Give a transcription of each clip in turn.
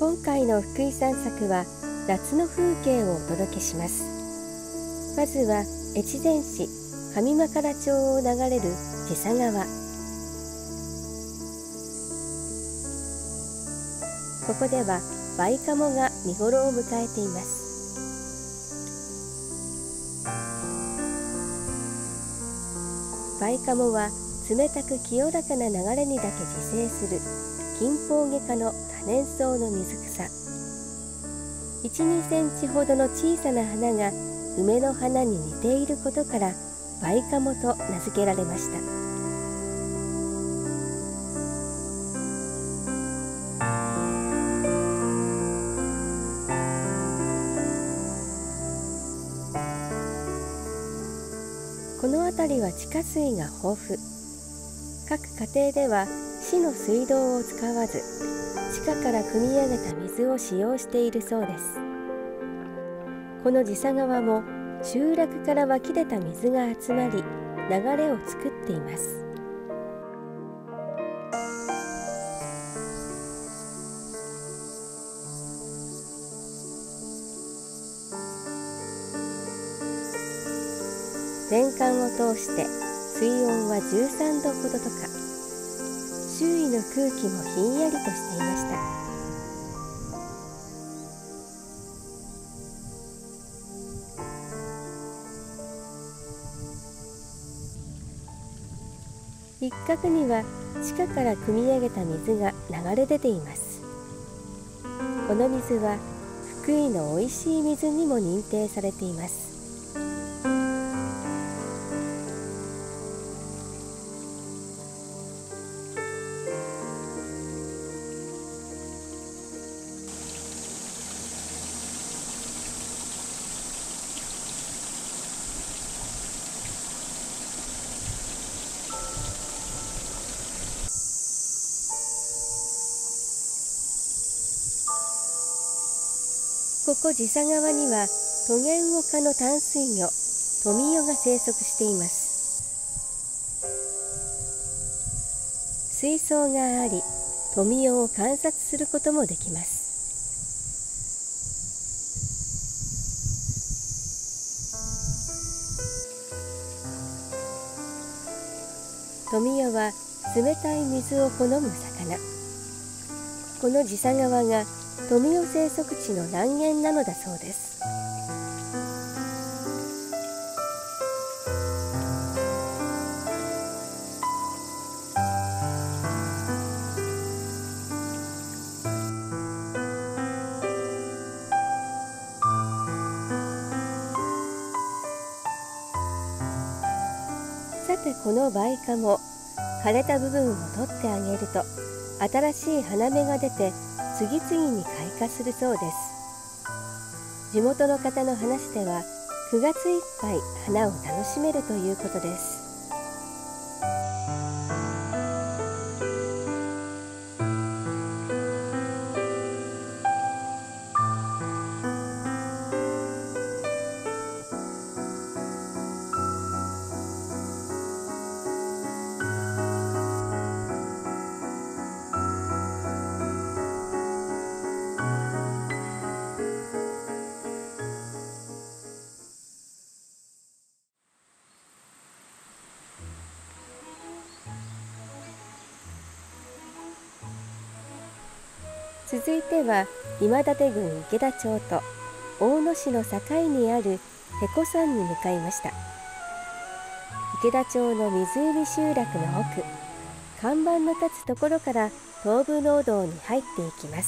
今回の福井散策は夏の風景をお届けします。まずは越前市上真唐町を流れる地佐川。ここではバイカモが見頃を迎えています。バイカモは冷たく清らかな流れにだけ自生する近方外科の多年草の水草。1、2センチほどの小さな花が梅の花に似ていることからバイカモと名付けられました。この辺りは地下水が豊富。各家庭では市の水道を使わず地下から汲み上げた水を使用しているそうです。この地佐川も集落から湧き出た水が集まり流れを作っています。年間を通して水温は13度ほどとか、周囲の空気もひんやりとしていました。一角には地下から汲み上げた水が流れ出ています。この水は福井のおいしい水にも認定されています。ここ地佐川にはトゲウオ科の淡水魚トミヨが生息しています。水槽があり、トミヨを観察することもできます。トミヨは冷たい水を好む魚。この地佐川がトミヨ生息地の南限なのだそうです。さてこのバイカモ、枯れた部分を取ってあげると新しい花芽が出て次々に開花するそうです。地元の方の話では9月いっぱい花を楽しめるということです。続いては今立郡池田町と大野市の境にある手子山に向かいました。池田町の湖集落の奥、看板の立つところから東武農道に入っていきます。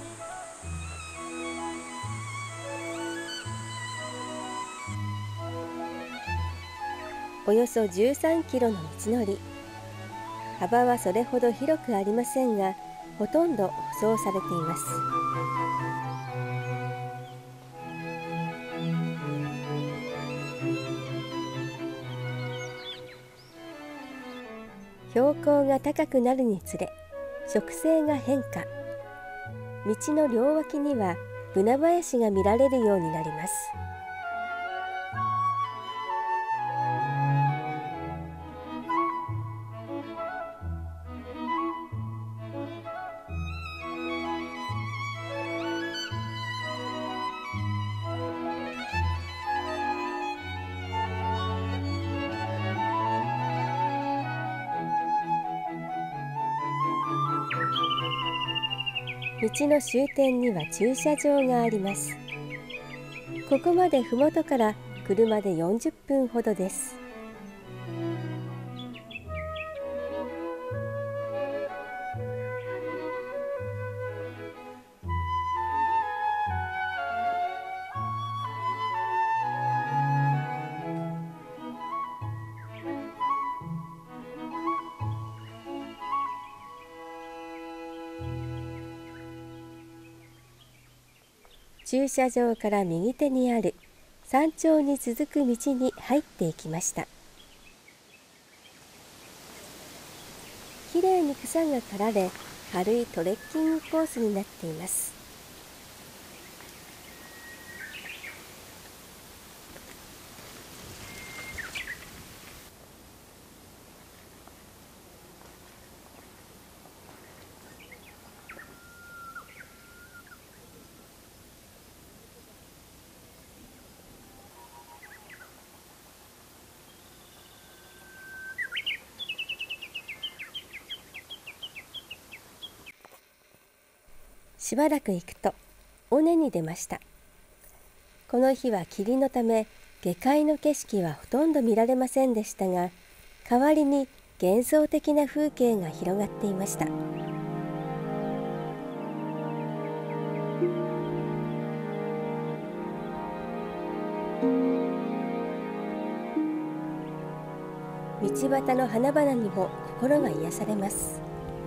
およそ13キロの道のり。幅はそれほど広くありませんが、ほとんど舗装されています。標高が高くなるにつれ植生が変化。道の両脇にはブナ林が見られるようになります。 道の終点には駐車場があります。ここまで麓から車で40分ほどです。駐車場から右手にある山頂に続く道に入っていきました。きれいに草が刈られ、軽いトレッキングコースになっています。しばらく行くと尾根に出ました。この日は霧のため下界の景色はほとんど見られませんでしたが、代わりに幻想的な風景が広がっていました。道端の花々にも心が癒されます。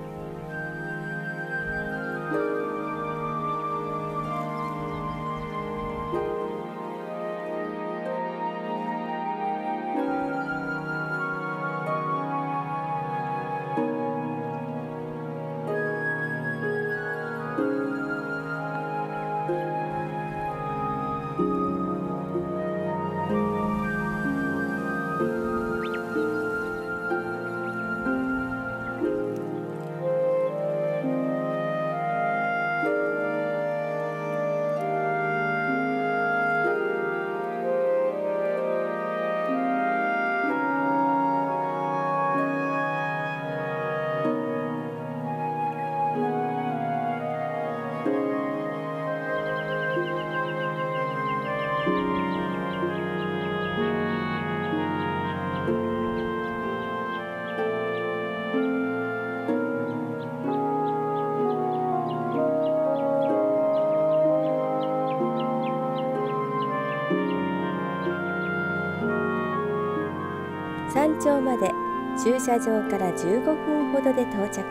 山頂まで駐車場から15分ほどで到着。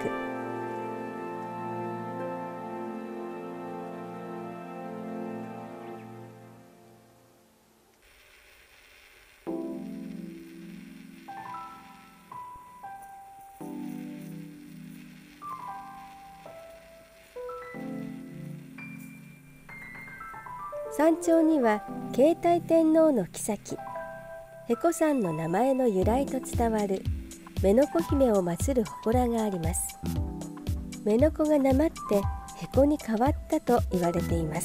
山頂には継体天皇の后辺古山の名前の由来と伝わる目の子姫を祀る祠があります。目の子がなまってへこに変わったと言われています。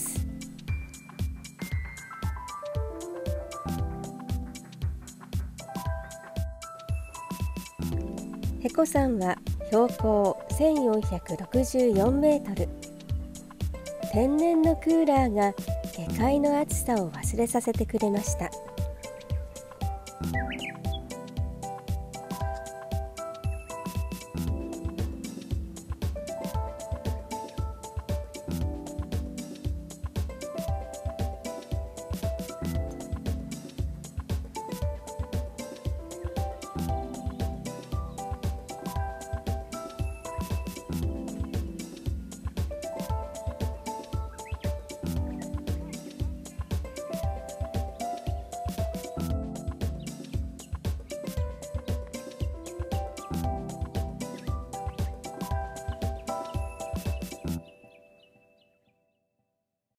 辺古山は標高1464メートル。天然のクーラーが下界の暑さを忘れさせてくれました。